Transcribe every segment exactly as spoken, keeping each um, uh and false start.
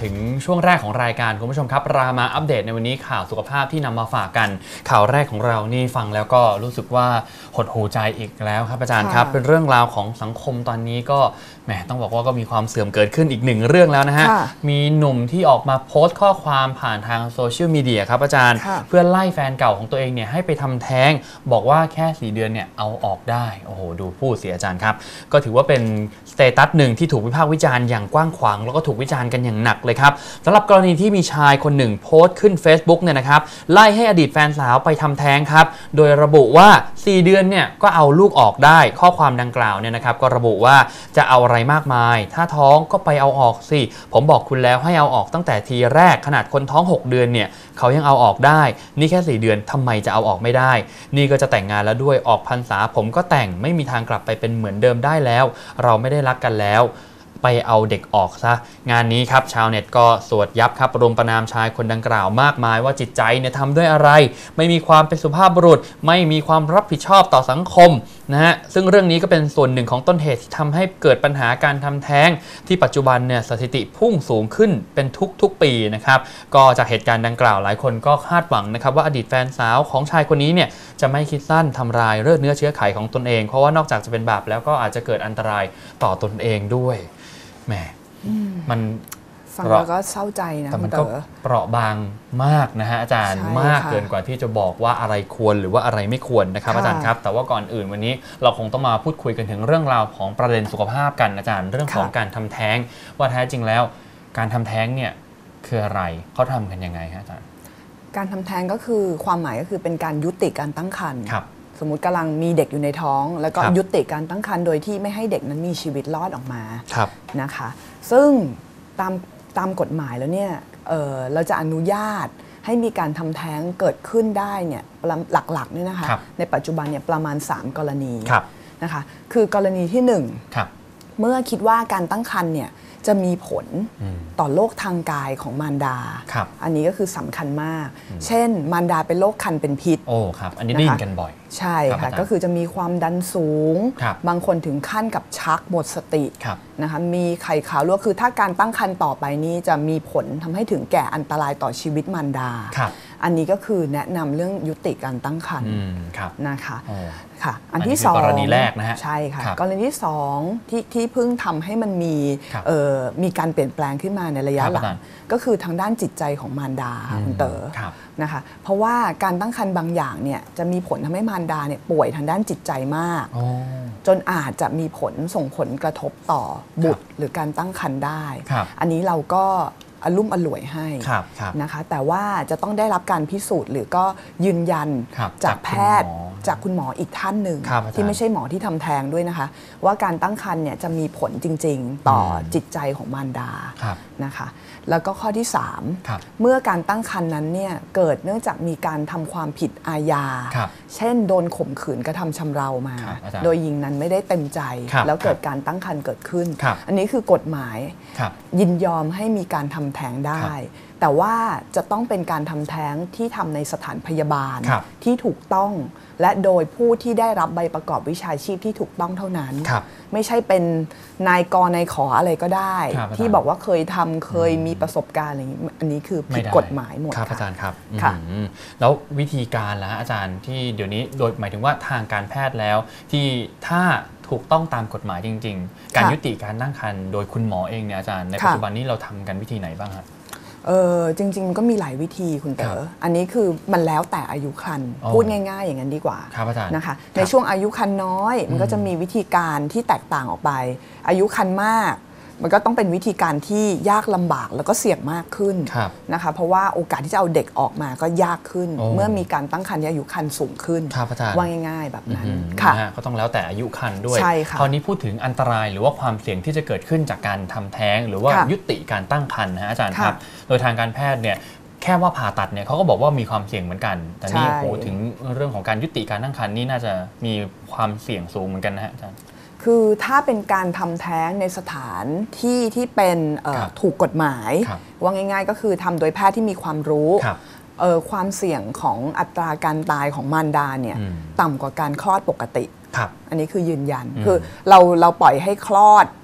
ถึงช่วงแรกของรายการคุณผู้ชมครับรามาอัปเดตในวันนี้ข่าวสุขภาพที่นำมาฝากกันข่าวแรกของเรานี่ฟังแล้วก็รู้สึกว่าหดหูใจอีกแล้วครับอาจารย์ครับเป็นเรื่องราวของสังคมตอนนี้ก็แหมต้องบอกว่าก็มีความเสื่อมเกิดขึ้นอีกหนึ่งเรื่องแล้วนะฮะมีหนุ่มที่ออกมาโพสต์ข้อความผ่านทางโซเชียลมีเดียครับอาจารย์เพื่อไล่แฟนเก่าของตัวเองเนี่ยให้ไปทำแท้งบอกว่าแค่สี่เดือนเนี่ยเอาออกได้โอ้โหดูพูดเสียอาจารย์ครับก็ถือว่าเป็นสเตตัสหนึ่งที่ถูกวิพากษ์วิจารณ์อย่างกว้างขวางแล้วก็ถูกวิจารณ์กันอย่างหนักเลยครับสำหรับกรณีที่มีชายคนหนึ่งโพสต์ขึ้น Facebook เนี่ยนะครับไล่ให้อดีตแฟนสาวไปทำแท้งครับโดยระบุว่าสี่เดือนเนี่ยก็เอาลูกออกได้ข้อความดังกล่าวเนี่ยนะครับก็ระบุว่าจะเอาอะไรมากมายถ้าท้องก็ไปเอาออกสิผมบอกคุณแล้วให้เอาออกตั้งแต่ทีแรกขนาดคนท้องหกเดือนเนี่ยเขายังเอาออกได้นี่แค่สี่เดือนทำไมจะเอาออกไม่ได้นี่ก็จะแต่งงานแล้วด้วยออกพรรษาผมก็แต่งไม่มีทางกลับไปเป็นเหมือนเดิมได้แล้วเราไม่ได้รักกันแล้วไปเอาเด็กออกซะงานนี้ครับชาวเน็ตก็สวดยับครับรุมประณามชายคนดังกล่าวมากมายว่าจิตใจเนี่ยทำด้วยอะไรไม่มีความเป็นสุภาพบุรุษไม่มีความรับผิดชอบต่อสังคมนะฮะซึ่งเรื่องนี้ก็เป็นส่วนหนึ่งของต้นเหตุที่ทำให้เกิดปัญหาการทำแท้งที่ปัจจุบันเนี่ยสถิติพุ่งสูงขึ้นเป็นทุกๆปีนะครับก็จากเหตุการณ์ดังกล่าวหลายคนก็คาดหวังนะครับว่าอดีตแฟนสาวของชายคนนี้เนี่ยจะไม่คิดสั้นทำลายเลือดเนื้อเชื้อไขของตนเองเพราะว่านอกจากจะเป็นบาปแล้วก็อาจจะเกิดอันตรายต่อตนเองด้วยแหมมันฟังแล้วก็เศร้าใจนะแต่มันก็เปราะบางมากนะฮะอาจารย์มากเกินกว่าที่จะบอกว่าอะไรควรหรือว่าอะไรไม่ควรนะครับอาจารย์ครับแต่ว่าก่อนอื่นวันนี้เราคงต้องมาพูดคุยกันถึงเรื่องราวของประเด็นสุขภาพกันอาจารย์เรื่องของการทำแท้งว่าแท้จริงแล้วการทำแท้งเนี่ยคืออะไรเขาทำกันยังไงฮะอาจารย์การทำแท้งก็คือความหมายก็คือเป็นการยุติการตั้งครรภ์สมมุติกำลังมีเด็กอยู่ในท้องแล้วก็ยุติการตั้งครรภ์โดยที่ไม่ให้เด็กนั้นมีชีวิตรอดออกมานะคะซึ่งตามตามกฎหมายแล้วเนี่ย เ, เราจะอนุญาตให้มีการทำแท้งเกิดขึ้นได้เนี่ยหลักๆเนี่ยนะคะในปัจจุบันเนี่ยประมาณสามกรณีนะคะคือกรณีที่หนึ่งเมื่อคิดว่าการตั้งครรภ์เนี่ยจะมีผลต่อโรคทางกายของมารดาอันนี้ก็คือสำคัญมากเช่นมารดาเป็นโรคคันเป็นพิษโอ้ครับอันนี้ได้ยินกันบ่อยใช่ค่ะก็คือจะมีความดันสูงบางคนถึงขั้นกับชักหมดสตินะคะมีไข่ขาวรั่วคือถ้าการตั้งครรภ์ต่อไปนี้จะมีผลทำให้ถึงแก่อันตรายต่อชีวิตมารดาอันนี้ก็คือแนะนำเรื่องยุติการตั้งครรภ์นะคะค่ะอันที่สองกรณีแรกนะฮะใช่ค่ะกรณีที่สองที่ที่เพิ่งทำให้มันมีมีการเปลี่ยนแปลงขึ้นมาในระยะหลังก็คือทางด้านจิตใจของมารดาคุณเต๋อนะคะเพราะว่าการตั้งครรภ์บางอย่างเนี่ยจะมีผลทำให้มารดาเนี่ยป่วยทางด้านจิตใจมากจนอาจจะมีผลส่งผลกระทบต่อบุตรหรือการตั้งครรภ์ได้อันนี้เราก็อลุ่มอล่วยให้นะคะแต่ว่าจะต้องได้รับการพิสูจน์หรือก็ยืนยันจากแพทย์จากคุณหมออีกท่านหนึ่งที่ไม่ใช่หมอที่ทำแท้งด้วยนะคะว่าการตั้งครรภ์เนี่ยจะมีผลจริงๆต่อจิตใจของมารดานะคะแล้วก็ข้อที่สามเมื่อการตั้งครรภ์นั้นเนี่ยเกิดเนื่องจากมีการทำความผิดอาญาเช่นโดนข่มขืนกระทำชำเรามาโดยหญิงนั้นไม่ได้เต็มใจแล้วเกิดการตั้งครรภ์เกิดขึ้นอันนี้คือกฎหมายยินยอมให้มีการทำแท้งได้แต่ว่าจะต้องเป็นการทำแท้งที่ทำในสถานพยาบาลที่ถูกต้องและโดยผู้ที่ได้รับใบประกอบวิชาชีพที่ถูกต้องเท่านั้นไม่ใช่เป็นนายกนายขออะไรก็ได้ที่บอกว่าเคยทำเคยมีประสบการณ์อะไรอย่างนี้อันนี้คือผิดกฎหมายหมดครับอาจารย์ครับแล้ววิธีการล่ะอาจารย์ที่เดี๋ยวนี้โดยหมายถึงว่าทางการแพทย์แล้วที่ถ้าถูกต้องตามกฎหมายจริงๆการยุติการตั้งครรภ์โดยคุณหมอเองเนี่ยอาจารย์ในปัจจุบันนี้เราทำกันวิธีไหนบ้างครับเออจริงๆมันก็มีหลายวิธีคุณเต๋ออันนี้คือมันแล้วแต่อายุครรภ์พูดง่ายๆอย่างนั้นดีกว่านะคะในช่วงอายุครรภ์น้อยมันก็จะมีวิธีการที่แตกต่างออกไปอายุครรภ์มากมันก็ต้องเป็นวิธีการที่ยากลำบากแล้วก็เสี่ยงมากขึ้นนะคะเพราะว่าโอกาสที่จะเอาเด็กออกมาก็ยากขึ้นเมื่อมีการตั้งครรภ์ที่อายุครรภ์สูงขึ้นว่าง่ายๆแบบนั้นค่ะก็ต้องแล้วแต่อายุครรภ์ด้วยคราวนี้พูดถึงอันตรายหรือว่าความเสี่ยงที่จะเกิดขึ้นจากการทำแท้งหรือว่ายุติการตั้งครรภ์นะอาจารย์ครับโดยทางการแพทย์เนี่ยแค่ว่าผ่าตัดเนี่ยเขาก็บอกว่ามีความเสี่ยงเหมือนกันแต่นี่โหถึงเรื่องของการยุติการตั้งครรภ์นี่น่าจะมีความเสี่ยงสูงเหมือนกันนะอาจารย์คือถ้าเป็นการทำแท้งในสถานที่ที่เป็นถูกกฎหมายว่าง่ายๆก็คือทำโดยแพทย์ที่มีความรู้ความเสี่ยงของอัตราการตายของมารดาเนี่ยต่ำกว่าการคลอดปกติอันนี้คือยืนยันคือเราเราปล่อยให้คลอด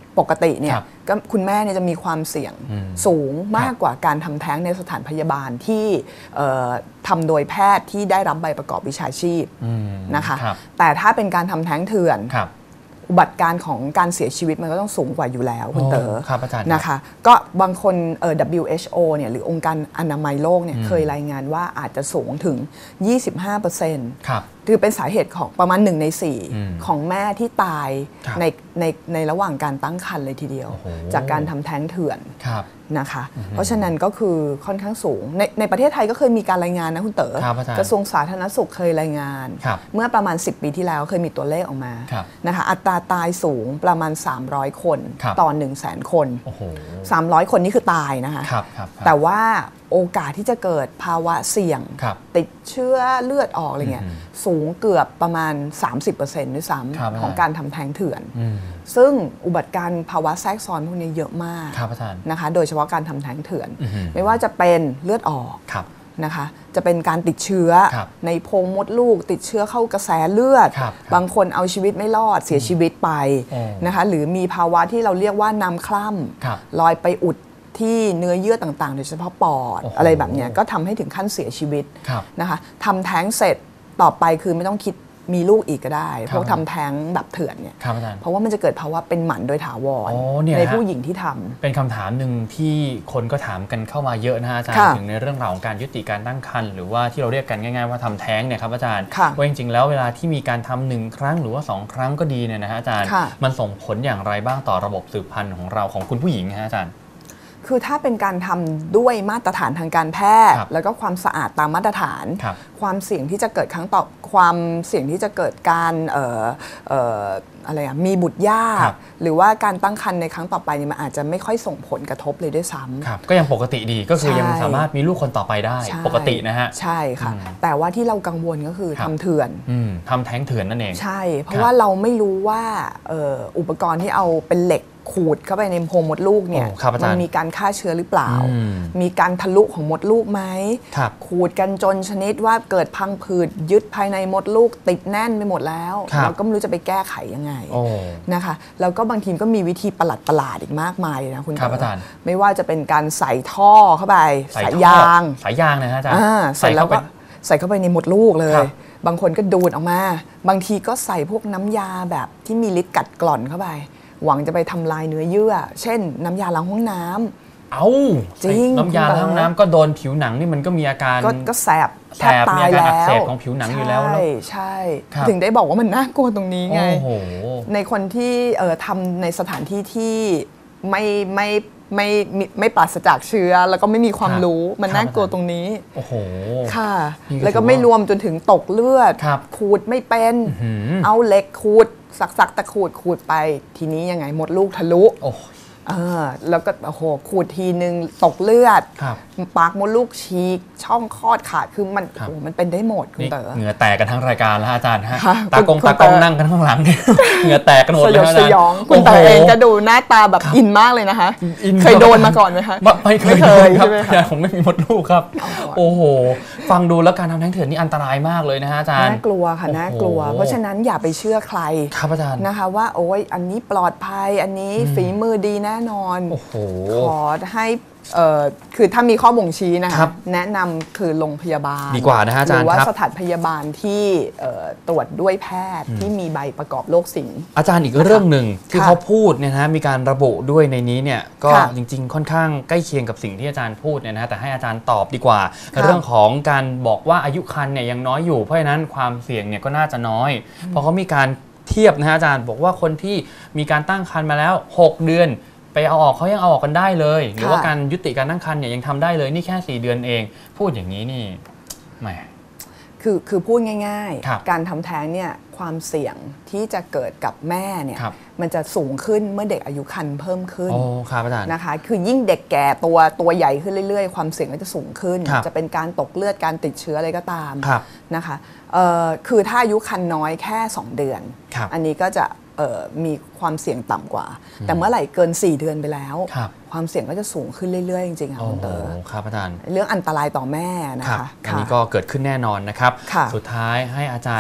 ปกติเนี่ยก็คุณแม่เนี่ยจะมีความเสี่ยงสูงมากกว่าการทำแท้งในสถานพยาบาลที่ทำโดยแพทย์ที่ได้รับใบประกอบวิชาชีพนะคะแต่ถ้าเป็นการทำแท้งเถื่อนอุบัติการของการเสียชีวิตมันก็ต้องสูงกว่าอยู่แล้วคุณเต๋อนะคะก็บางคนเอ่อ ดับเบิลยู เอช โอ เนี่ยหรือองค์การอนามัยโลกเนี่ยเคยรายงานว่าอาจจะสูงถึง ยี่สิบห้าเปอร์เซ็นต์ ครับคือเป็นสาเหตุของประมาณหนึ่งในสี่ของแม่ที่ตายในในในระหว่างการตั้งครรภ์เลยทีเดียวจากการทำแท้งเถื่อนนะคะเพราะฉะนั้นก็คือค่อนข้างสูงในในประเทศไทยก็เคยมีการรายงานนะคุณเต๋อกระทรวงสาธารณสุขเคยรายงานเมื่อประมาณสิบปีที่แล้วเคยมีตัวเลขออกมานะคะอัตราตายสูงประมาณสามร้อยคนต่อ หนึ่งแสน คนสามร้อยคนนี่คือตายนะคะแต่ว่าโอกาสที่จะเกิดภาวะเสี่ยงติดเชื้อเลือดออกอะไรเงี้ยสูงเกือบประมาณ สามสิบเปอร์เซ็นต์ ด้วยซ้ำของการทำแท้งเถื่อนซึ่งอุบัติการภาวะแทรกซ้อนพวกนี้เยอะมากนะคะโดยเฉพาะการทำแท้งเถื่อนไม่ว่าจะเป็นเลือดออกนะคะจะเป็นการติดเชื้อในโพรงมดลูกติดเชื้อเข้ากระแสเลือดบางคนเอาชีวิตไม่รอดเสียชีวิตไปนะคะหรือมีภาวะที่เราเรียกว่าน้ำคล่ำลอยไปอุดที่เนื้อเยื่อต่างๆโดยเฉพาะปอดอะไรแบบนี้ก็ทำให้ถึงขั้นเสียชีวิตนะคะทำแท้งเสร็จต่อไปคือไม่ต้องคิดมีลูกอีกก็ได้พวกทำแท้งแบบเถื่อนเนี่ยเพราะว่ามันจะเกิดภาวะเป็นหมันโดยถาวรในผู้หญิงที่ทำเป็นคำถามหนึ่งที่คนก็ถามกันเข้ามาเยอะนะอาจารย์ถึงในเรื่องราวของการยุติการตั้งครรภ์หรือว่าที่เราเรียกกันง่ายๆว่าทำแท้งเนี่ยครับอาจารย์ว่าจริงๆแล้วเวลาที่มีการทำหนึ่งครั้งหรือว่าสองครั้งก็ดีเนี่ยนะฮะอาจารย์มันส่งผลอย่างไรบ้างต่อระบบสืบพันธุ์ของเราของคุณผู้หญิงฮะอาจารย์คือถ้าเป็นการทำด้วยมาตรฐานทางการแพทย์แล้วก็ความสะอาดตามมาตรฐานความเสี่ยงที่จะเกิดครั้งต่อความเสี่ยงที่จะเกิดการเอ่อเอ่ออะไรอะมีบุตรยากหรือว่าการตั้งครรภ์ในครั้งต่อไปนี่มันอาจจะไม่ค่อยส่งผลกระทบเลยด้วยซ้ำก็ยังปกติดีก็คือยังสามารถมีลูกคนต่อไปได้ปกตินะฮะใช่ค่ะแต่ว่าที่เรากังวลก็คือทำเถื่อนทำแท้งเถื่อนนั่นเองใช่เพราะว่าเราไม่รู้ว่าอุปกรณ์ที่เอาเป็นเหล็กขูดเข้าไปในโพรงมดลูกเนี่ยมันมีการฆ่าเชื้อหรือเปล่ามีการทะลุของมดลูกไหมขูดกันจนชนิดว่าเกิดพังผืดยึดภายในมดลูกติดแน่นไปหมดแล้วเราก็ไม่รู้จะไปแก้ไขยังไงนะคะแล้วก็บางทีก็มีวิธีประหลาดประหลาดอีกมากมายนะคุณครับอาจารย์ไม่ว่าจะเป็นการใส่ท่อเข้าไปสายยางสายยางนะอาจารย์ใส่แล้วก็ใส่เข้าไปในมดลูกเลยบางคนก็ดูดออกมาบางทีก็ใส่พวกน้ำยาแบบที่มีฤทธิ์กัดกร่อนเข้าไปหวังจะไปทำลายเนื้อเยื่อเช่นน้ำยาล้างห้องน้ำเอาจริงน้ำยาล้างห้องน้ำก็โดนผิวหนังนี่มันก็มีอาการก็แสบแสบมีอาการอักเสบของผิวหนังอยู่แล้วใช่ใช่ถึงได้บอกว่ามันน่ากลัวตรงนี้ไงในคนที่เอ่อทำในสถานที่ที่ไม่ไม่ไม่ไม่ปราศจากเชื้อแล้วก็ไม่มีความรู้มันน่ากลัวตรงนี้โอ้โหค่ะแล้วก็ไม่รวมจนถึงตกเลือดขูดไม่เป็นเอาเหล็กขูดสักสักตะขูดขูดไปทีนี้ยังไงมดลูกทะลุเออแล้วก็โอ้โหขูดทีนึงตกเลือดปากมดลูกฉีกช่องคลอดขาดคือมันโอ้มันเป็นได้หมดคุณเต๋อเหงื่อแตกกันทั้งรายการแล้วอาจารย์ฮะตากงตากงนั่งกันข้างหลังเหงื่อแตกกันหมดเลยอาจารย์คุณเต๋อเองก็ดูหน้าตาแบบอินมากเลยนะคะเคยโดนมาก่อนไหมคะไม่เคยครับผมไม่มีมดลูกครับโอ้โหฟังดูแล้วการทำแท้งเถื่อนนี่อันตรายมากเลยนะฮะอาจารย์น่ากลัวค่ะน่ากลัวเพราะฉะนั้นอย่าไปเชื่อใครครับอาจารย์นะคะว่าโอ้ยอันนี้ปลอดภัยอันนี้ฝีมือดีแน่นอนขอให้คือถ้ามีข้อบ่งชี้นะคะแนะนำคือโรงพยาบาลดีกว่านะฮะอาจารย์หรือว่าสถานพยาบาลที่ตรวจด้วยแพทย์ที่มีใบประกอบโรคศิลป์อาจารย์อีกเรื่องหนึ่งที่เขาพูดเนี่ยนะมีการระบุด้วยในนี้เนี่ยก็จริงๆค่อนข้างใกล้เคียงกับสิ่งที่อาจารย์พูดเนี่ยนะแต่ให้อาจารย์ตอบดีกว่าเรื่องของการบอกว่าอายุครรภ์เนี่ยยังน้อยอยู่เพราะฉะนั้นความเสี่ยงเนี่ยก็น่าจะน้อยเพราะเขามีการเทียบนะฮะอาจารย์บอกว่าคนที่มีการตั้งครรภ์มาแล้วหกเดือนไปเอาออกเขายังเอาออกกันได้เลยหรือว่าการยุติการตั้งครรภ์เนี่ยยังทำได้เลยนี่แค่สี่เดือนเองพูดอย่างนี้นี่แหมคือคือพูดง่ายๆการทำแท้งเนี่ยความเสี่ยงที่จะเกิดกับแม่เนี่ยมันจะสูงขึ้นเมื่อเด็กอายุครรภ์เพิ่มขึ้นนะคะคือยิ่งเด็กแก่ตัวตัวใหญ่ขึ้นเรื่อยๆความเสี่ยงก็จะสูงขึ้นจะเป็นการตกเลือดการติดเชื้ออะไรก็ตามนะคะคือถ้าอายุครรภ์น้อยแค่สองเดือนอันนี้ก็จะมีความเสี่ยงต่ำกว่าแต่เมื่อไหร่เกินสี่เดือนไปแล้วความเสี่ยงก็จะสูงขึ้นเรื่อยๆจริงๆค่ะคุณเต๋อครับอาจารย์เรื่องอันตรายต่อแม่นะคะอันนี้ก็เกิดขึ้นแน่นอนนะครับสุดท้ายให้อาจารย์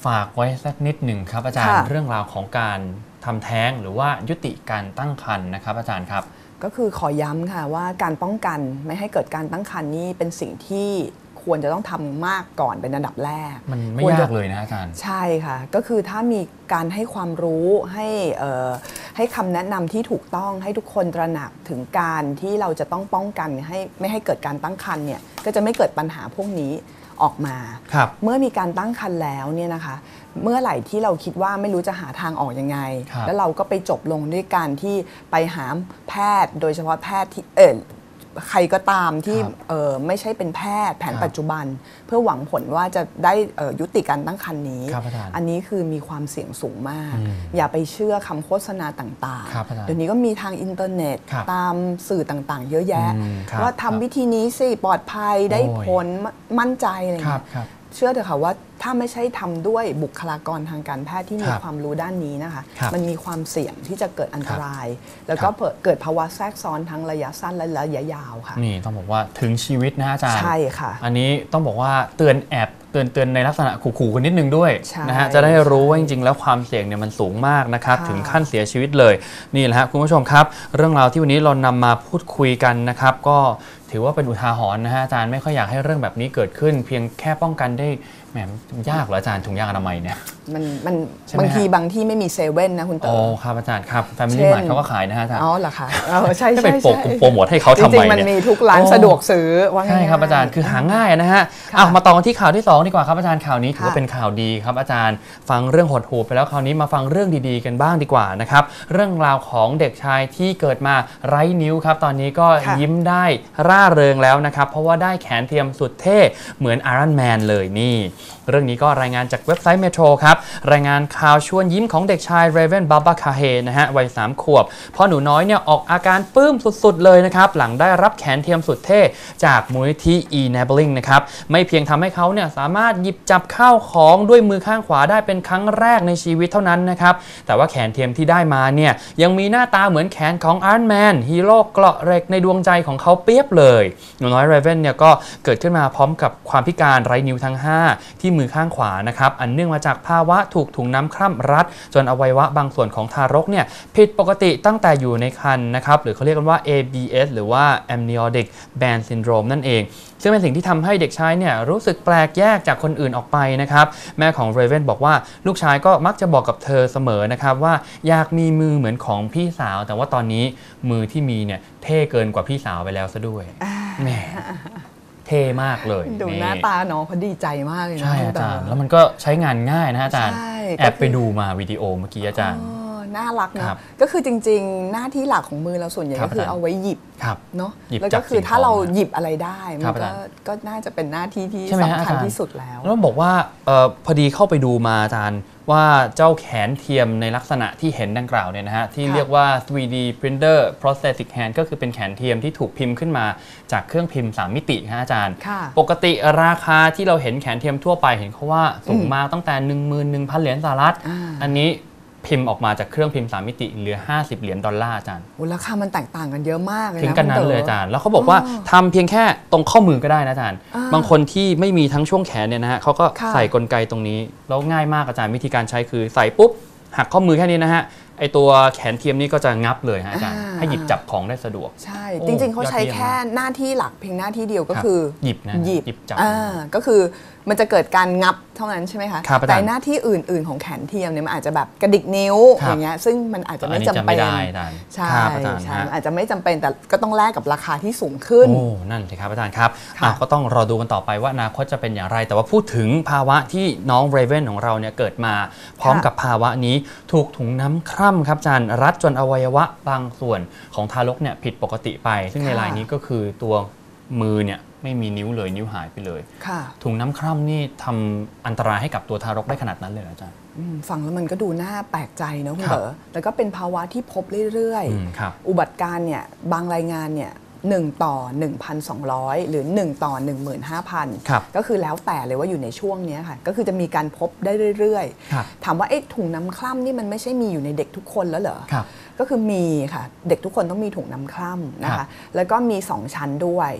ฝากไว้สักนิดหนึ่งครับอาจารย์เรื่องราวของการทำแท้งหรือว่ายุติการตั้งครรภ์นะครับอาจารย์ครับก็คือขอย้ำค่ะว่าการป้องกันไม่ให้เกิดการตั้งครรภ์นี่เป็นสิ่งที่ควรจะต้องทำมากก่อนเป็นอันดับแรกมันไม่ยากเลยนะอาจารย์ใช่ค่ะก็คือถ้ามีการให้ความรู้ให้ให้คำแนะนำที่ถูกต้องให้ทุกคนตระหนักถึงการที่เราจะต้องป้องกันให้ไม่ให้เกิดการตั้งครรภ์เนี่ยก็จะไม่เกิดปัญหาพวกนี้ออกมาเมื่อมีการตั้งครรภ์แล้วเนี่ยนะคะเมื่อไหร่ที่เราคิดว่าไม่รู้จะหาทางออกยังไงแล้วเราก็ไปจบลงด้วยการที่ไปหาแพทย์โดยเฉพาะแพทย์ที่เออใครก็ตามที่ไม่ใช่เป็นแพทย์แผนปัจจุบันเพื่อหวังผลว่าจะได้ยุติการตั้งครรภ์นี้อันนี้คือมีความเสี่ยงสูงมากอย่าไปเชื่อคำโฆษณาต่างๆเดี๋ยวนี้ก็มีทางอินเทอร์เน็ตตามสื่อต่างๆเยอะแยะว่าทำวิธีนี้สิปลอดภัยได้ผลมั่นใจอะไรอย่างเงี้ยเชื่อเถอะค่ะว่าถ้าไม่ใช่ทำด้วยบุคลากรทางการแพทย์ที่มีความรู้ด้านนี้นะคะมันมีความเสี่ยงที่จะเกิดอันตรายแล้วก็เกิดภาวะแทรกซ้อนทั้งระยะสั้นและระยะยาวค่ะนี่ต้องบอกว่าถึงชีวิตนะอาจารย์ใช่ค่ะอันนี้ต้องบอกว่าเตือนแอบเตือนเตือนในลักษณะขู่ๆกันนิดนึงด้วยนะฮะจะได้รู้ว่าจริงๆแล้วความเสี่ยงเนี่ยมันสูงมากนะครับถึงขั้นเสียชีวิตเลยนี่แหละครับคุณผู้ชมครับเรื่องราวที่วันนี้เรานำมาพูดคุยกันนะครับก็ถือว่าเป็นอุทาหรณ์นะฮะอาจารย์ไม่ค่อยอยากให้เรื่องแบบนี้เกิดขึ้นเพียงแค่ป้องกันได้แหมยากเหรออาจารย์ถุงยางอนามัยเนี่ยมันมันบางทีบางที่ไม่มีเซเว่นนะคุณเต๋อโอ้ครับอาจารย์ครับแฟมิลี่มาร์ทเขาก็ขายนะฮะอาจารย์อ๋อเหรอคะใช่ใช่ไปโปรโมทให้เขาทำไมเนี่ยจริงๆมันมีทุกร้านสะดวกซื้อว่าใช่ครับอาจารย์คือหาง่ายนะฮะเอามาต่อที่ข่าวที่สองดีกว่าครับอาจารย์ข่าวนี้ถือว่าเป็นข่าวดีครับอาจารย์ฟังเรื่องหดหู่ไปแล้วคราวนี้มาฟังเรื่องดีๆกันบ้างดีกว่านะครับเรื่องราวของเด็กชายที่เกิดมาไร้นิ้วครับตอนนี้ก็ยิ้มได้ร่าเริงแล้วนะครับเพราะว่าได้แขนเทียมสุดเท่เหมือนไอรอนแมนเลยนี่เรื่องนี้ก็รายงานจากเว็บไซต์เมโทรครับรายงานข่าวชวนยิ้มของเด็กชายเรเวนบาบาคาเฮนะฮะวัยสามขวบพ่อหนูน้อยเนี่ยออกอาการปลื้มสุดๆเลยนะครับหลังได้รับแขนเทียมสุดเท่จากมูลนิธิ Enabling นะครับไม่เพียงทำให้เขาเนี่ยสามารถหยิบจับข้าวของด้วยมือข้างขวาได้เป็นครั้งแรกในชีวิตเท่านั้นนะครับแต่ว่าแขนเทียมที่ได้มาเนี่ยยังมีหน้าตาเหมือนแขนของไอรอนแมนฮีโร่เกราะเหล็กในดวงใจของเขาเปียบเลยหนูน้อยเรเวนเนี่ยก็เกิดขึ้นมาพร้อมกับความพิการไร้นิ้วทั้งห้าที่มือข้างขวานะครับอันเนื่องมาจากภาวะถูกถุงน้ำคร่ำรัดจนอวัยวะบางส่วนของทารกเนี่ยผิดปกติตั้งแต่อยู่ในครรภ์นะครับหรือเขาเรียกกันว่า เอ บี เอส หรือว่า Amniotic Band Syndrome นั่นเองซึ่งเป็นสิ่งที่ทำให้เด็กชายเนี่ยรู้สึกแปลกแยกจากคนอื่นออกไปนะครับแม่ของเรเวนบอกว่าลูกชายก็มักจะบอกกับเธอเสมอนะครับว่าอยากมีมือเหมือนของพี่สาวแต่ว่าตอนนี้มือที่มีเนี่ยเท่เกินกว่าพี่สาวไปแล้วซะด้วยแหมเท่มากเลยดูหน้าตาน้องเขาดีใจมากเลยนะใช่อาจารย์แล้วมันก็ใช้งานง่ายนะอาจารย์แอบไปดูมาวิดีโอเมื่อกี้อาจารย์น่ารักนะก็คือจริงๆหน้าที่หลักของมือเราส่วนใหญ่ก็คือเอาไว้หยิบเนาะแล้วก็คือถ้าเราหยิบอะไรได้มันก็ก็น่าจะเป็นหน้าที่ที่สำคัญที่สุดแล้วแล้วบอกว่าพอดีเข้าไปดูมาอาจารย์ว่าเจ้าแขนเทียมในลักษณะที่เห็นดังกล่าวเนี่ยนะฮะที่เรียกว่า ทรี ดี printer prosthetic hand ก็คือเป็นแขนเทียมที่ถูกพิมพ์ขึ้นมาจากเครื่องพิมพ์สามมิตินะอาจารย์ปกติราคาที่เราเห็นแขนเทียมทั่วไปเห็นเขาว่าสูงมากตั้งแต่ หนึ่งหมื่นหนึ่งพัน เหรียญสหรัฐอันนี้พิมพ์ออกมาจากเครื่องพิมพ์สามมิติเหลือห้าสิบเหรียญดอลลาร์อาจารย์ราคามันแตกต่างกันเยอะมากเลยนะถึงกันนั้นเลยอาจารย์แล้วเขาบอกว่าทำเพียงแค่ตรงข้อมือก็ได้นะอาจารย์บางคนที่ไม่มีทั้งช่วงแขนเนี่ยนะฮะเขาก็ใส่กลไกตรงนี้แล้วง่ายมากอาจารย์วิธีการใช้คือใส่ปุ๊บหักข้อมือแค่นี้นะฮะไอตัวแขนเทียมนี่ก็จะงับเลยฮะอาจารย์ให้หยิบจับของได้สะดวกใช่จริงๆเขาใช้แค่หน้าที่หลักเพียงหน้าที่เดียวก็คือหยิบนะหยิบจับก็คือมันจะเกิดการงับเท่านั้นใช่ไหมคะแต่หน้าที่อื่นๆของแขนเทียมเนี่ยมันอาจจะแบบกระดิกนิ้วอย่างเงี้ยซึ่งมันอาจจะไม่จำเป็นใช่ใช่อาจจะไม่จำเป็นแต่ก็ต้องแลกกับราคาที่สูงขึ้นโอ้นั่นสิครับอาจารย์ครับก็ต้องรอดูกันต่อไปว่าอนาคตจะเป็นอย่างไรแต่ว่าพูดถึงภาวะที่น้องเรเวนของเราเนี่ยเกิดมาพร้อมกับภาวะนี้ถูกถุงน้ำคร่ำครับอาจารย์รัดจนอวัยวะบางส่วนของทารกเนี่ยผิดปกติไปซึ่งในรายนี้ก็คือตัวมือเนี่ยไม่มีนิ้วเลยนิ้วหายไปเลยถุงน้ำคร่ำนี่ทำอันตรายให้กับตัวทารกได้ขนาดนั้นเลยอาจารย์ฟังแล้วมันก็ดูน่าแปลกใจนะคุณเต๋อแล้วก็เป็นภาวะที่พบเรื่อยๆอุบัติการเนี่ยบางรายงานเนี่ยหนึ่งต่อ หนึ่งพันสองร้อย หรือหนึ่งต่อ หนึ่งหมื่นห้าพัน ก็คือแล้วแต่เลยว่าอยู่ในช่วงนี้ค่ะก็คือจะมีการพบได้เรื่อยๆถามว่าไอ้ถุงน้ำคร่ำนี่มันไม่ใช่มีอยู่ในเด็กทุกคนแล้วเหรอก็คือมีค่ะเด็กทุกคนต้องมีถุงน้ำคร่ำนะคะแล้วก็มีสองชั้นด้วย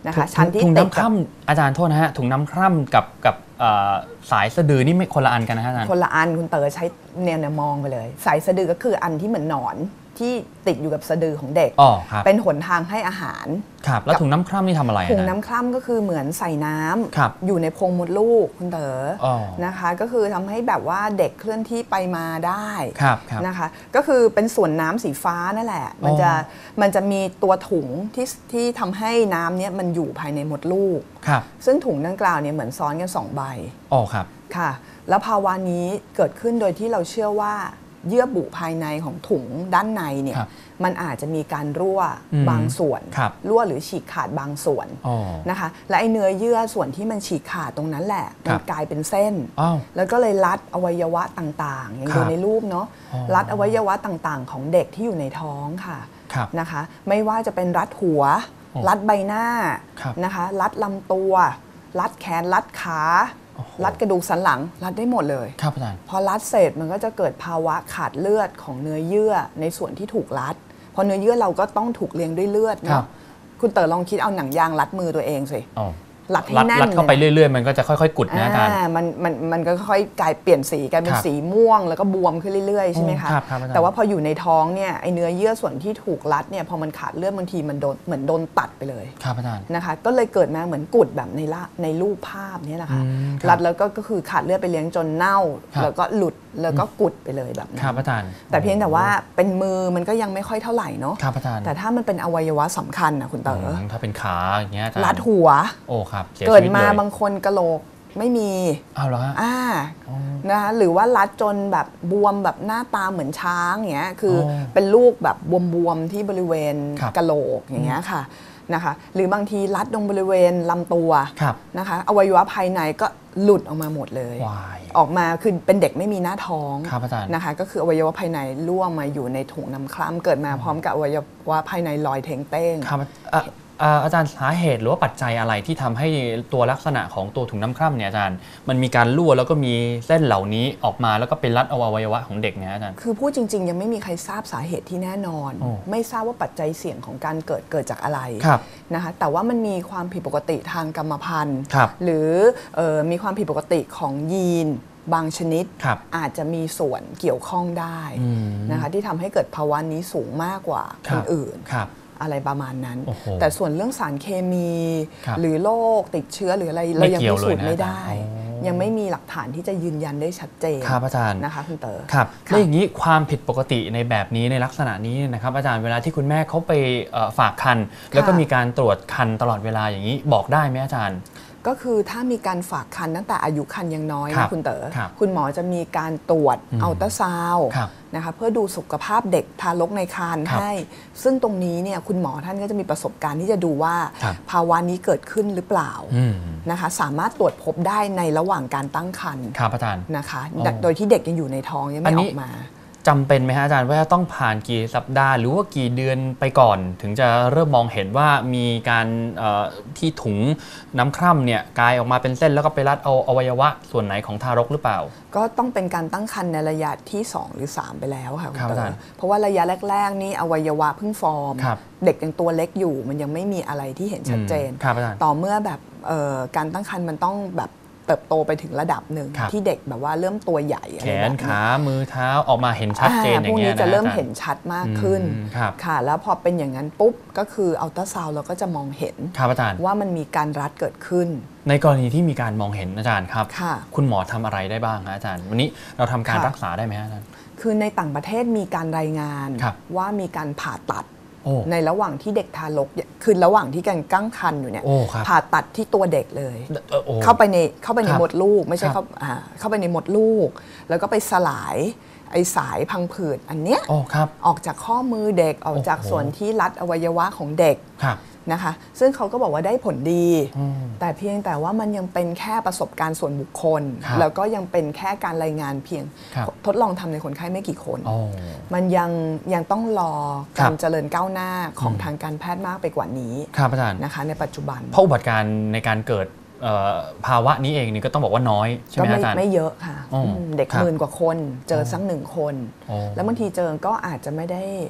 นะคะชั้นที่ถุงติดน้ำคร่ำอาจารย์โทษนะฮะถุงน้ำคร่ำกับกับสายสะดือนี่ไม่คนละอันกันนะฮะอาจารย์คนละอันคุณเต๋อใช้เนี่ยมองไปเลยสายสะดือก็คืออันที่เหมือนหนอนที่ติดอยู่กับสะดือของเด็กเป็นหนทางให้อาหารครับแล้วถุงน้ำคร่ำนี่ทำอะไรถุงน้ำคร่ำก็คือเหมือนใส่น้ำอยู่ในโพรงมดลูกคุณเต๋อนะคะก็คือทำให้แบบว่าเด็กเคลื่อนที่ไปมาได้นะคะก็คือเป็นส่วนน้ำสีฟ้านั่นแหละมันจะมันจะมีตัวถุงที่ที่ทำให้น้ำเนี้ยมันอยู่ภายในมดลูกซึ่งถุงดังกล่าวเนี่ยเหมือนซ้อนกันสองใบอ๋อครับค่ะแล้วภาวะนี้เกิดขึ้นโดยที่เราเชื่อว่าเยื่อบุภายในของถุงด้านในเนี่ยมันอาจจะมีการรั่วบางส่วนรั่วหรือฉีกขาดบางส่วนนะคะและไอเนื้อเยื่อส่วนที่มันฉีกขาดตรงนั้นแหละมันกลายเป็นเส้นแล้วก็เลยรัดอวัยวะต่างๆอย่างดูในรูปเนาะรัดอวัยวะต่างๆของเด็กที่อยู่ในท้องค่ะนะคะไม่ว่าจะเป็นรัดหัวรัดใบหน้านะคะรัดลำตัวรัดแขนรัดขารัดกระดูกสันหลังรัดได้หมดเลยครับอาจารย์พอรัดเสร็จมันก็จะเกิดภาวะขาดเลือดของเนื้อเยื่อในส่วนที่ถูกรัดเพราะเนื้อเยื่อเราก็ต้องถูกเลี้ยงด้วยเลือดเนาะคุณเต๋อลองคิดเอาหนังยางรัดมือตัวเองสิรัดให้แน่นรัดเข้าไปเรื่อยๆมันก็จะค่อยๆกุดนะอาจารย์มันมันมันก็ค่อยกลายเปลี่ยนสีกลายเป็นสีม่วงแล้วก็บวมขึ้นเรื่อยๆใช่ไหมคะแต่ว่าพออยู่ในท้องเนี่ยไอเนื้อเยื่อส่วนที่ถูกรัดเนี่ยพอมันขาดเลือดบางทีมันโดนเหมือนโดนตัดไปเลยครับอาจารย์นะคะก็เลยเกิดมาเหมือนกุดแบบในละในรูปภาพนี้แหละค่ะรัดแล้วก็ก็คือขาดเลือดไปเลี้ยงจนเน่าแล้วก็หลุดแล้วก็กุดไปเลยแบบนั้นครับอาจารย์แต่เพียงแต่ว่าเป็นมือมันก็ยังไม่ค่อยเท่าไหร่เนาะครับอาจารย์แต่ถ้ามันเป็นอวัยวะสำคัญนะคุณเต๋อถ้าเป็นขาอย่างเงี้ยรัดหัวโอ้ครับเกิดมาบางคนกะโหลกไม่มีอ้าวเหรอฮะอ่านะคะหรือว่ารัดจนแบบบวมแบบหน้าตาเหมือนช้างอย่างเงี้ยคือเป็นลูกแบบบวมๆที่บริเวณกะโหลกอย่างเงี้ยค่ะนะคะหรือบางทีรัดตรงบริเวณลำตัวนะคะอวัยวะภายในก็หลุดออกมาหมดเลยออกมาคือเป็นเด็กไม่มีหน้าท้องนะคะก็คืออวัยวะภายในร่วงมาอยู่ในถุงน้ำคร่ำเกิดมาพร้อมกับอวัยวะภายในลอยเท้งเต้งอาจารย์สาเหตุหรือว่าปัจจัยอะไรที่ทำให้ตัวลักษณะของตัวถุงน้ำคร่ำเนี่ยอาจารย์มันมีการรั่วแล้วก็มีเส้นเหล่านี้ออกมาแล้วก็เป็นรัดอวัยวะของเด็กเนี่ยอาจารย์คือพูดจริงๆยังไม่มีใครทราบสาเหตุที่แน่นอนไม่ทราบว่าปัจจัยเสี่ยงของการเกิดเกิดจากอะไรนะคะแต่ว่ามันมีความผิดปกติทางกรรมพันธุ์หรือมีความผิดปกติของยีนบางชนิดอาจจะมีส่วนเกี่ยวข้องได้นะคะที่ทำให้เกิดภาวะนี้สูงมากกว่าคนอื่นอะไรประมาณนั้นแต่ส่วนเรื่องสารเคมีหรือโรคติดเชื้อหรืออะไรเรายังพิสูจน์ไม่ได้ยังไม่มีหลักฐานที่จะยืนยันได้ชัดเจนครับอาจารย์นะคะคุณเต๋อครับแล้วอย่างนี้ความผิดปกติในแบบนี้ในลักษณะนี้นะครับอาจารย์เวลาที่คุณแม่เขาไปฝากครรภ์แล้วก็มีการตรวจครรภ์ตลอดเวลาอย่างนี้บอกได้ไหมอาจารย์ก็คือถ้ามีการฝากครรภ์ตั้งแต่อายุครรภ์ยังน้อยนะคุณเต๋อคุณหมอจะมีการตรวจอัลตราซาวด์นะคะเพื่อดูสุขภาพเด็กทารกในครรภ์ให้ซึ่งตรงนี้เนี่ยคุณหมอท่านก็จะมีประสบการณ์ที่จะดูว่าภาวะนี้เกิดขึ้นหรือเปล่านะคะสามารถตรวจพบได้ในระหว่างการตั้งครรภ์นะคะโดยที่เด็กยังอยู่ในท้องยังไม่ออกมาจำเป็นไหมฮะอาจารย์ว่าต้องผ่านกี่สัปดาห์หรือว่ากี่เดือนไปก่อนถึงจะเริ่มมองเห็นว่ามีการที่ถุงน้ำคร่ำเนี่ยกลายออกมาเป็นเส้นแล้วก็ไปรัดเอาอวัยวะส่วนไหนของทารกหรือเปล่าก็ต้องเป็นการตั้งครรภ์ในระยะที่สองหรือสามไปแล้วค่ะคุณเต๋อเพราะว่าระยะแรกๆนี่อวัยวะเพิ่งฟอร์มเด็กยังตัวเล็กอยู่มันยังไม่มีอะไรที่เห็นชัดเจนต่อเมื่อแบบการตั้งครรภ์มันต้องแบบเติบโตไปถึงระดับหนึ่งที่เด็กแบบว่าเริ่มตัวใหญ่แขนขามือเท้าออกมาเห็นชัดเจนอย่างเงี้ยนะพวกนี้จะเริ่มเห็นชัดมากขึ้นค่ะแล้วพอเป็นอย่างนั้นปุ๊บก็คืออัลตราซาวด์เราก็จะมองเห็นว่ามันมีการรัดเกิดขึ้นในกรณีที่มีการมองเห็นอาจารย์ครับคุณหมอทำอะไรได้บ้างคะอาจารย์วันนี้เราทำการรักษาได้ไหมอาจารย์คือในต่างประเทศมีการรายงานว่ามีการผ่าตัดในระหว่างที่เด็กทารกคือระหว่างที่การตั้งครรภ์อยู่เนี่ยผ่าตัดที่ตัวเด็กเลยเข้าไปในเข้าไปในมดลูกไม่ใช่เข้าเข้าไปในมดลูกแล้วก็ไปสลายไอสายพังผืดอันเนี้ยออกจากข้อมือเด็กออกจากส่วนที่รัดอวัยวะของเด็กนะคะซึ่งเขาก็บอกว่าได้ผลดีแต่เพียงแต่ว่ามันยังเป็นแค่ประสบการณ์ส่วนบุคคลแล้วก็ยังเป็นแค่การรายงานเพียงทดลองทำในคนไข้ไม่กี่คนมันยังยังต้องรอการเจริญก้าวหน้าของทางการแพทย์มากไปกว่านี้นะคะในปัจจุบันเพราะอุบัติการในการเกิดภาวะนี้เองนี่ก็ต้องบอกว่าน้อยใช่ไหมอาจารย์ไม่เยอะค่ะเด็กหมื่นกว่าคนเจอสักหนึ่งคนแล้วบางทีเจอก็อาจจะไม่ได้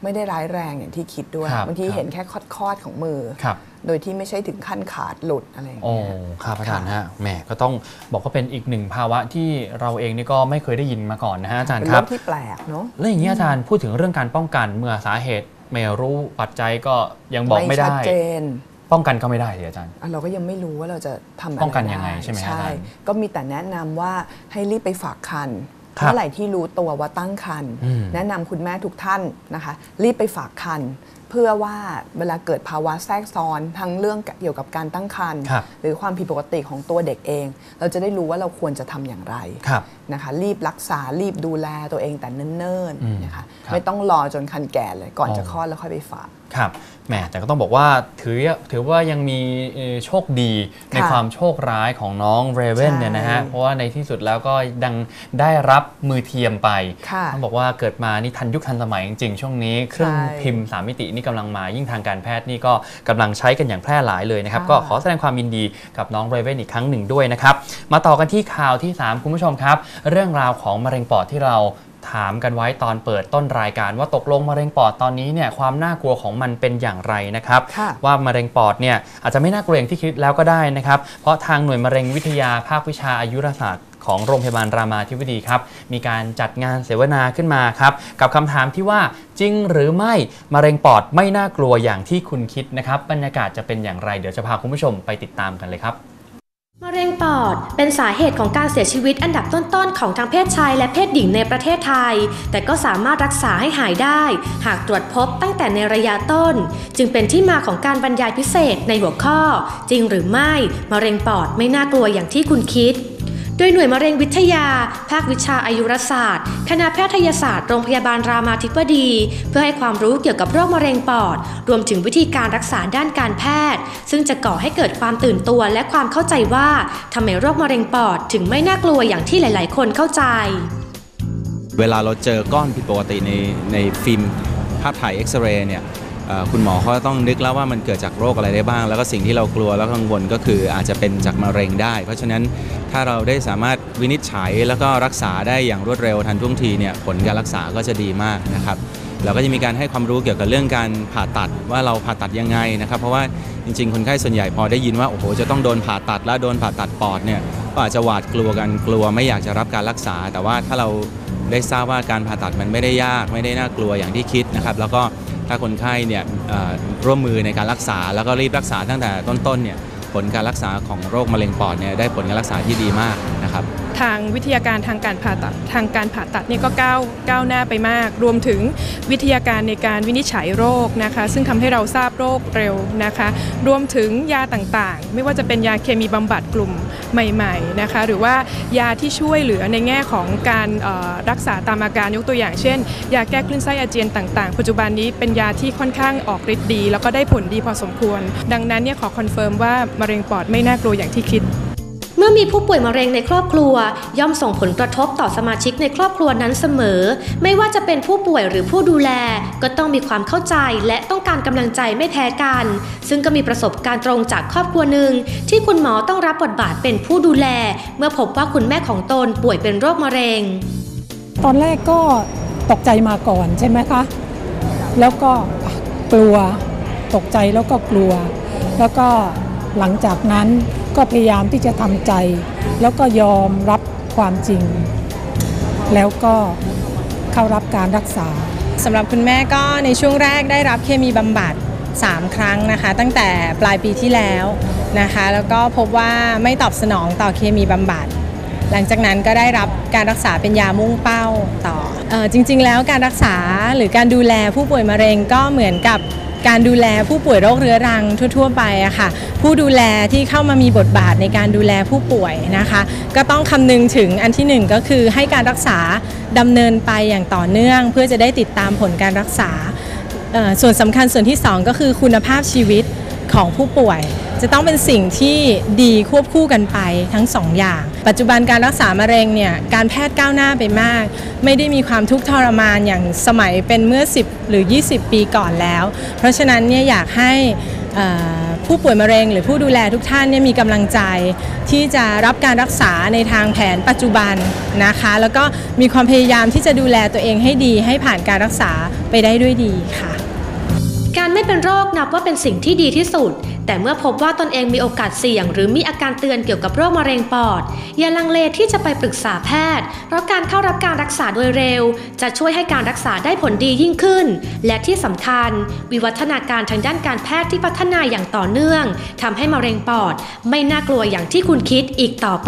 ไม่ได้ร้ายแรงอย่างที่คิดด้วยบางทีเห็นแค่คอดๆของมือโดยที่ไม่ใช่ถึงขั้นขาดหลุดอะไรอย่างเงี้ยโอ้ครับอาจารย์ฮะแหมก็ต้องบอกว่าเป็นอีกหนึ่งภาวะที่เราเองนี่ก็ไม่เคยได้ยินมาก่อนนะฮะอาจารย์ครับเป็นเรื่องที่แปลกเนาะแล้วอย่างนี้อาจารย์พูดถึงเรื่องการป้องกันเมื่อสาเหตุไม่รู้ปัจจัยก็ยังบอกไม่ได้ป้องกันก็ไม่ได้อาจารย์เราก็ยังไม่รู้ว่าเราจะทำอะไรป้องกันยังไงใช่ไหมอาจารย์ก็มีแต่แนะนำว่าให้รีบไปฝากครรภ์เมื่อไหร่ที่รู้ตัวว่าตั้งครรภ์แนะนำคุณแม่ทุกท่านนะคะรีบไปฝากครรภ์เพื่อว่าเวลาเกิดภาวะแทรกซ้อนทั้งเรื่องเกี่ยวกับการตั้งครรภ์หรือความผิดปกติของตัวเด็กเองเราจะได้รู้ว่าเราควรจะทำอย่างไรนะคะรีบรักษารีบดูแลตัวเองแต่เนิ่นๆนะคะไม่ต้องรอจนคันแก่เลยก่อนจะคลอดแล้วค่อยไปฝากครับแหมแต่ก็ต้องบอกว่าถือถือว่ายังมีโชคดีในความโชคร้ายของน้องเรเว่นเนี่ยนะฮะเพราะว่าในที่สุดแล้วก็ดังได้รับมือเทียมไปต้องบอกว่าเกิดมานี่ทันยุคทันสมัยจริงๆช่วงนี้เครื่องพิมพ์สามมิตินี่กำลังมายิ่งทางการแพทย์นี่ก็กำลังใช้กันอย่างแพร่หลายเลยนะครับก็ขอแสดงความยินดีกับน้องเรเว่นอีกครั้งหนึ่งด้วยนะครับมาต่อกันที่ข่าวที่สามคุณผู้ชมครับเรื่องราวของมะเร็งปอดที่เราถามกันไว้ตอนเปิดต้นรายการว่าตกลงมะเร็งปอดตอนนี้เนี่ยความน่ากลัวของมันเป็นอย่างไรนะครับว่ามะเร็งปอดเนี่ยอาจจะไม่น่ากลัวอย่างที่คิดแล้วก็ได้นะครับเพราะทางหน่วยมะเร็งวิทยาภาควิชาอายุรศาสตร์ของโรงพยาบาลรามาธิบดีครับมีการจัดงานเสวนาขึ้นมาครับกับคำถามที่ว่าจริงหรือไม่มะเร็งปอดไม่น่ากลัวอย่างที่คุณคิดนะครับบรรยากาศจะเป็นอย่างไรเดี๋ยวจะพาคุณผู้ชมไปติดตามกันเลยครับมะเร็งปอดเป็นสาเหตุของการเสียชีวิตอันดับต้นๆของทั้งเพศชายและเพศหญิงในประเทศไทยแต่ก็สามารถรักษาให้หายได้หากตรวจพบตั้งแต่ในระยะต้นจึงเป็นที่มาของการบรรยายพิเศษในหัวข้อจริงหรือไม่มะเร็งปอดไม่น่ากลัวอย่างที่คุณคิดโดยหน่วยมะเร็งวิทยาภาควิชาอายุรศาสตร์คณะแพทยศาสตร์โรงพยาบาลรามาธิบดีเพื่อให้ความรู้เกี่ยวกับโรคมะเร็งปอดรวมถึงวิธีการรักษาด้านการแพทย์ซึ่งจะก่อให้เกิดความตื่นตัวและความเข้าใจว่าทำไมโรคมะเร็งปอดถึงไม่น่ากลัวอย่างที่หลายๆคนเข้าใจเวลาเราเจอก้อนผิดปกติในในฟิล์มภาพถ่ายเอ็กซเรย์เนี่ยคุณหมอเขาต้องนึกแล้วว่ามันเกิดจากโรคอะไรได้บ้างแล้วก็สิ่งที่เรากลัวและกังวลก็คืออาจจะเป็นจากมะเร็งได้เพราะฉะนั้นถ้าเราได้สามารถวินิจฉัยแล้วก็รักษาได้อย่างรวดเร็วทันท่วงทีเนี่ยผลการรักษาก็จะดีมากนะครับเราก็จะมีการให้ความรู้เกี่ยวกับเรื่องการผ่าตัดว่าเราผ่าตัดยังไงนะครับเพราะว่าจริงๆคนไข้ส่วนใหญ่พอได้ยินว่าโอ้โหจะต้องโดนผ่าตัดแล้วโดนผ่าตัดปอดเนี่ยก็อาจจะหวาดกลัวกันกลัวไม่อยากจะรับการรักษาแต่ว่าถ้าเราได้ทราบว่าการผ่าตัดมันไม่ได้ยากไม่ได้น่ากลัวอย่างที่คิดนะครับแล้วก็ถ้าคนไข้เนี่ยร่วมมือในการรักษาแล้วก็รีบรักษาตั้งแต่ต้นๆเนี่ยผลการรักษาของโรคมะเร็งปอดเนี่ยได้ผลการรักษาที่ดีมากนะครับทางวิทยาการทางการผ่าตัดทางการผ่าตัดนี่ก็ก้าวก้าวหน้าไปมากรวมถึงวิทยาการในการวินิจฉัยโรคนะคะซึ่งทำให้เราทราบโรคเร็วนะคะรวมถึงยาต่างๆไม่ว่าจะเป็นยาเคมีบำบัดกลุ่มใหม่ๆนะคะหรือว่ายาที่ช่วยเหลือในแง่ของการรักษาตามอาการยกตัวอย่างเช่นยาแก้คลื่นไส้อาเจียนต่างๆปัจจุบันนี้เป็นยาที่ค่อนข้างออกฤทธิ์ดีแล้วก็ได้ผลดีพอสมควรดังนั้นเนี่ยขอคอนเฟิร์มว่ามะเร็งปอดไม่น่ากลัวอย่างที่คิดเมื่อมีผู้ป่วยมะเร็งในครอบครัวย่อมส่งผลกระทบต่อสมาชิกในครอบครัวนั้นเสมอไม่ว่าจะเป็นผู้ป่วยหรือผู้ดูแลก็ต้องมีความเข้าใจและต้องการกำลังใจไม่แพ้กันซึ่งก็มีประสบการณ์ตรงจากครอบครัวหนึ่งที่คุณหมอต้องรับบทบาทเป็นผู้ดูแลเมื่อพบว่าคุณแม่ของตนป่วยเป็นโรคมะเร็งตอนแรกก็ตกใจมาก่อนใช่ไหมคะแล้วก็กลัวตกใจแล้วก็กลัวแล้วก็หลังจากนั้นก็พยายามที่จะทำใจแล้วก็ยอมรับความจริงแล้วก็เข้ารับการรักษาสำหรับคุณแม่ก็ในช่วงแรกได้รับเคมีบำบัดสามครั้งนะคะตั้งแต่ปลายปีที่แล้วนะคะแล้วก็พบว่าไม่ตอบสนองต่อเคมีบำบัดหลังจากนั้นก็ได้รับการรักษาเป็นยามุ่งเป้าต่อเอ่อจริงๆแล้วการรักษาหรือการดูแลผู้ป่วยมะเร็งก็เหมือนกับการดูแลผู้ป่วยโรคเรื้อรังทั่วๆไปอะค่ะผู้ดูแลที่เข้ามามีบทบาทในการดูแลผู้ป่วยนะคะก็ต้องคำนึงถึงอันที่หนึ่งก็คือให้การรักษาดำเนินไปอย่างต่อเนื่องเพื่อจะได้ติดตามผลการรักษาส่วนสำคัญส่วนที่สองก็คือคุณภาพชีวิตของผู้ป่วยจะต้องเป็นสิ่งที่ดีควบคู่กันไปทั้งสองอย่างปัจจุบันการรักษามะเร็งเนี่ยการแพทย์ก้าวหน้าไปมากไม่ได้มีความทุกข์ทรมานอย่างสมัยเป็นเมื่อสิบหรือยี่สิบปีก่อนแล้วเพราะฉะนั้นเนี่ยอยากให้ผู้ป่วยมะเร็งหรือผู้ดูแลทุกท่านเนี่ยมีกำลังใจที่จะรับการรักษาในทางแผนปัจจุบันนะคะแล้วก็มีความพยายามที่จะดูแลตัวเองให้ดีให้ผ่านการรักษาไปได้ด้วยดีค่ะการไม่เป็นโรคนับว่าเป็นสิ่งที่ดีที่สุดแต่เมื่อพบว่าตนเองมีโอกาสเสี่ยงหรือมีอาการเตือนเกี่ยวกับโรคมะเร็งปอดอย่าลังเลที่จะไปปรึกษาแพทย์เพราะการเข้ารับการรักษาโดยเร็วจะช่วยให้การรักษาได้ผลดียิ่งขึ้นและที่สำคัญวิวัฒนาการทางด้านการแพทย์ที่พัฒนาอย่างต่อเนื่องทำให้มะเร็งปอดไม่น่ากลัวอย่างที่คุณคิดอีกต่อไป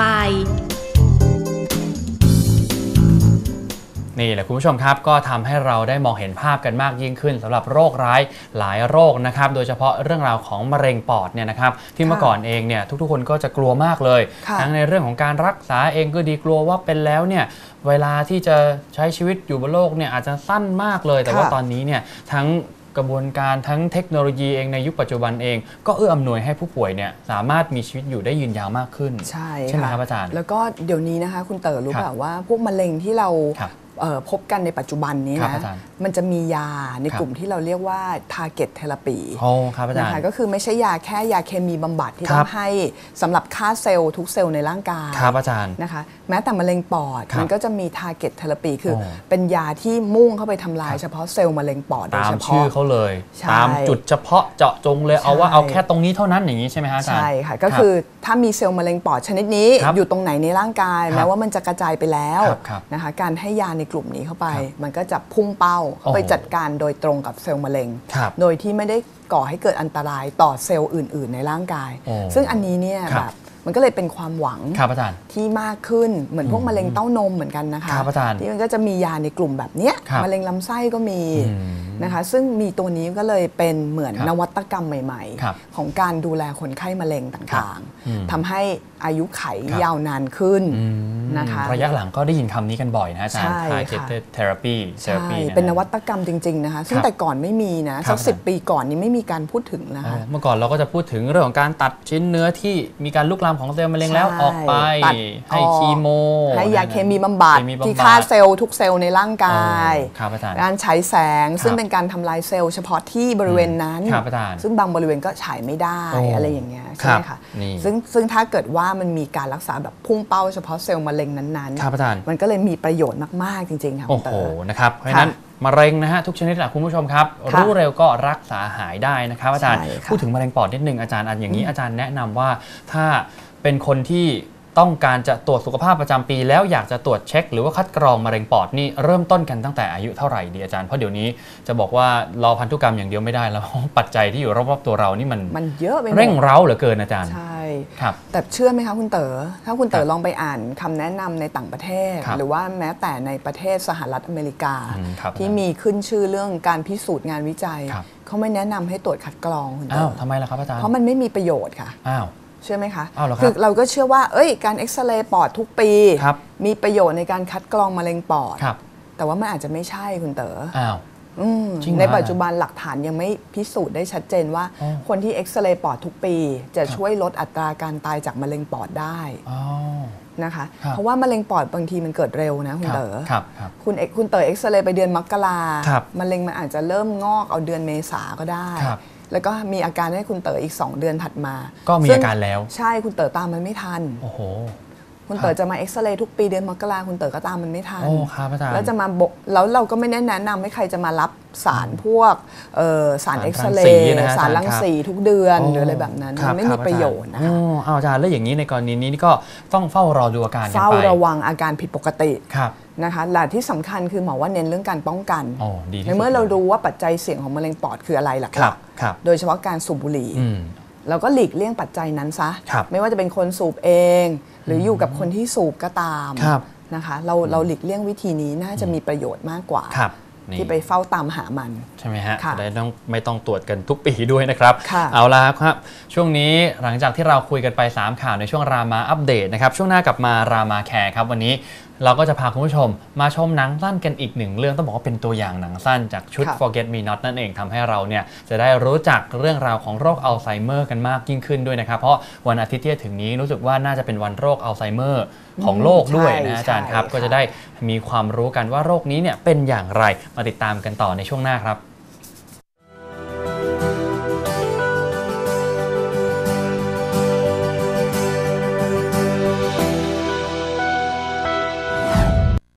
นี่แหละคุณผู้ชมครับก็ทำให้เราได้มองเห็นภาพกันมากยิ่งขึ้นสำหรับโรคร้ายหลายโรคนะครับโดยเฉพาะเรื่องราวของมะเร็งปอดเนี่ยนะครับที่เมื่อก่อนเองเนี่ยทุกๆคนก็จะกลัวมากเลยทั้งในเรื่องของการรักษาเองก็ดีกลัวว่าเป็นแล้วเนี่ยเวลาที่จะใช้ชีวิตอยู่บนโลกเนี่ยอาจจะสั้นมากเลยแต่ว่าตอนนี้เนี่ยทั้งกระบวนการทั้งเทคโนโลยีเองในยุคปัจจุบันเองก็เอื้ออำนวยให้ผู้ป่วยเนี่ยสามารถมีชีวิตอยู่ได้ยืนยาวมากขึ้นใช่ใช่ไหมครับอาจารย์แล้วก็เดี๋ยวนี้นะคะคุณเต๋อรู้เปล่าว่าพวกมะเร็งที่เราพบกันในปัจจุบันนี้นะมันจะมียาในกลุ่มที่เราเรียกว่า target therapy นะคะก็คือไม่ใช่ยาแค่ยาเคมีบำบัดที่ต้องให้สำหรับฆ่าเซลล์ทุกเซลล์ในร่างกายนะคะแม้แต่มะเร็งปอดมันก็จะมี target therapy คือเป็นยาที่มุ่งเข้าไปทำลายเฉพาะเซลล์มะเร็งปอดโดยเฉพาะตามชื่อเขาเลยตามจุดเฉพาะเจาะจงเลยเอาว่าเอาแค่ตรงนี้เท่านั้นอย่างนี้ใช่ไหมคะอาจารย์ใช่ค่ะก็คือถ้ามีเซลล์มะเร็งปอดชนิดนี้อยู่ตรงไหนในร่างกายแม้ว่ามันจะกระจายไปแล้วนะคะการให้ยาในกลุ่มนี้เข้าไปมันก็จะพุ่งเป้าเข้าไปจัดการโดยตรงกับเซลล์มะเร็งโดยที่ไม่ได้ก่อให้เกิดอันตรายต่อเซลล์อื่นๆในร่างกายซึ่งอันนี้เนี่ยแบบมันก็เลยเป็นความหวังที่มากขึ้นเหมือนพวกมะเร็งเต้านมเหมือนกันนะคะที่มันก็จะมียาในกลุ่มแบบนี้มะเร็งลำไส้ก็มีนะคะซึ่งมีตัวนี้ก็เลยเป็นเหมือนนวัตกรรมใหม่ๆของการดูแลคนไข้มะเร็งต่างๆทำให้อายุไขยาวนานขึ้นนะคะระยะหลังก็ได้ยินคำนี้กันบ่อยนะอาจารย์ targeted therapy ใช่เป็นนวัตกรรมจริงๆนะคะซึ่งแต่ก่อนไม่มีนะสักสิบปีก่อนนี้ไม่มีการพูดถึงนะคะเมื่อก่อนเราก็จะพูดถึงเรื่องของการตัดชิ้นเนื้อที่มีการลุกลามของเซลล์มะเร็งแล้วออกไปให้คีโมให้ยาเคมีบำบัดที่ฆ่าเซลล์ทุกเซลล์ในร่างกายการฉายแสงซึ่งเป็นการทำลายเซลล์เฉพาะที่บริเวณนั้นซึ่งบางบริเวณก็ฉายไม่ได้อะไรอย่างเงี้ยใช่ไหมคะซึ่งซึ่งถ้าเกิดว่ามันมีการรักษาแบบพุ่งเป้าเฉพาะเซลล์มะเร็งนั้นๆมันก็เลยมีประโยชน์มากๆจริงๆค่ะโอ้โหนะครับเพราะฉะนั้นมะเร็งนะฮะทุกชนิดแหละคุณผู้ชมครับรู้เร็วก็รักษาหายได้นะครับอาจารย์พูดถึงมะเร็งปอดนิดนึงอาจารย์อย่างนี้อาจารย์แนะนำว่าถ้าเป็นคนที่ต้องการจะตรวจสุขภาพประจำปีแล้วอยากจะตรวจเช็คหรือว่าคัดกรองมะเร็งปอดนี่เริ่มต้นกันตั้งแต่อายุเท่าไหร่ดีอาจารย์เพราะเดี๋ยวนี้จะบอกว่ารอพันธุกรรมอย่างเดียวไม่ได้แล้วปัจจัยที่อยู่รอบๆตัวเรานี่มันมันเยอะไปเร่งเร้าเหลือเกินอาจารย์ใช่ครับแต่เชื่อไหมคะคุณเต๋อถ้าคุณเต๋อลองไปอ่านคำแนะนำในต่างประเทศหรือว่าแม้แต่ในประเทศสหรัฐอเมริกาที่มีขึ้นชื่อเรื่องการพิสูจน์งานวิจัยเขาไม่แนะนำให้ตรวจคัดกรองคุณเต๋อทำไมล่ะครับอาจารย์เพราะมันไม่มีประโยชน์ค่ะอ้าวเชื่อไหมคะคือเราก็เชื่อว่าเอ้ยการเอ็กซเรย์ปอดทุกปีมีประโยชน์ในการคัดกรองมะเร็งปอดแต่ว่ามันอาจจะไม่ใช่คุณเต๋อในปัจจุบันหลักฐานยังไม่พิสูจน์ได้ชัดเจนว่าคนที่เอ็กซเรย์ปอดทุกปีจะช่วยลดอัตราการตายจากมะเร็งปอดได้นะคะเพราะว่ามะเร็งปอดบางทีมันเกิดเร็วนะคุณเต๋อคุณเอกคุณเต๋อเอ็กซเรย์ไปเดือนมกรามะเร็งมันอาจจะเริ่มงอกเอาเดือนเมษาก็ได้แล้วก็มีอาการให้คุณเต๋ออีกสองเดือนถัดมาก็มีอาการแล้วใช่คุณเต๋อตามมันไม่ทันโอ้โหคุณเต๋อจะมาเอ็กซเรย์ทุกปีเดือนมกราคุณเต๋อก็ตามมันไม่ทันโอ้ครับอาจารย์แล้วจะมาบกแล้วเราก็ไม่แนะนำให้ใครจะมารับสารพวกสารเอ็กซเรย์สารรังสีทุกเดือนหรืออะไรแบบนั้นมันไม่มีประโยชน์นะคะอ๋ออาจารย์แล้วอย่างนี้ในกรณีนี้ก็ต้องเฝ้ารอดูอาการกันไปเฝ้าระวังอาการผิดปกตินะคะและที่สำคัญคือหมอว่าเน้นเรื่องการป้องกันในเมื่อเรารู้ว่าปัจจัยเสี่ยงของมะเร็งปอดคืออะไรหลักๆโดยเฉพาะการสูบบุหรี่เราก็หลีกเลี่ยงปัจจัยนั้นซะไม่ว่าจะเป็นคนสูบเองหรืออยู่กับคนที่สูบก็ตามนะคะเราเราหลีกเลี่ยงวิธีนี้น่าจะมีประโยชน์มากกว่าที่ไปเฝ้าตามหามันใช่ไหมฮะจะได้ต้องไม่ต้องตรวจกันทุกปีด้วยนะครับเอาละครับช่วงนี้หลังจากที่เราคุยกันไปสามข่าวในช่วงรามาอัปเดตนะครับช่วงหน้ากลับมารามาแคร์ครับวันนี้เราก็จะพาคุณผู้ชมมาชมหนังสั้นกันอีกหนึ่งเรื่องต้องบอกว่าเป็นตัวอย่างหนังสั้นจากชุด Forget Me Not นั่นเองทำให้เราเนี่ยจะได้รู้จักเรื่องราวของโรคอัลไซเมอร์กันมากยิ่งขึ้นด้วยนะครับเพราะวันอาทิตย์ที่จะถึงนี้รู้สึกว่าน่าจะเป็นวันโรคอัลไซเมอร์ของโลกด้วยนะอาจารย์ครับก็จะได้มีความรู้กันว่าโรคนี้เนี่ยเป็นอย่างไรมาติดตามกันต่อในช่วงหน้าครับ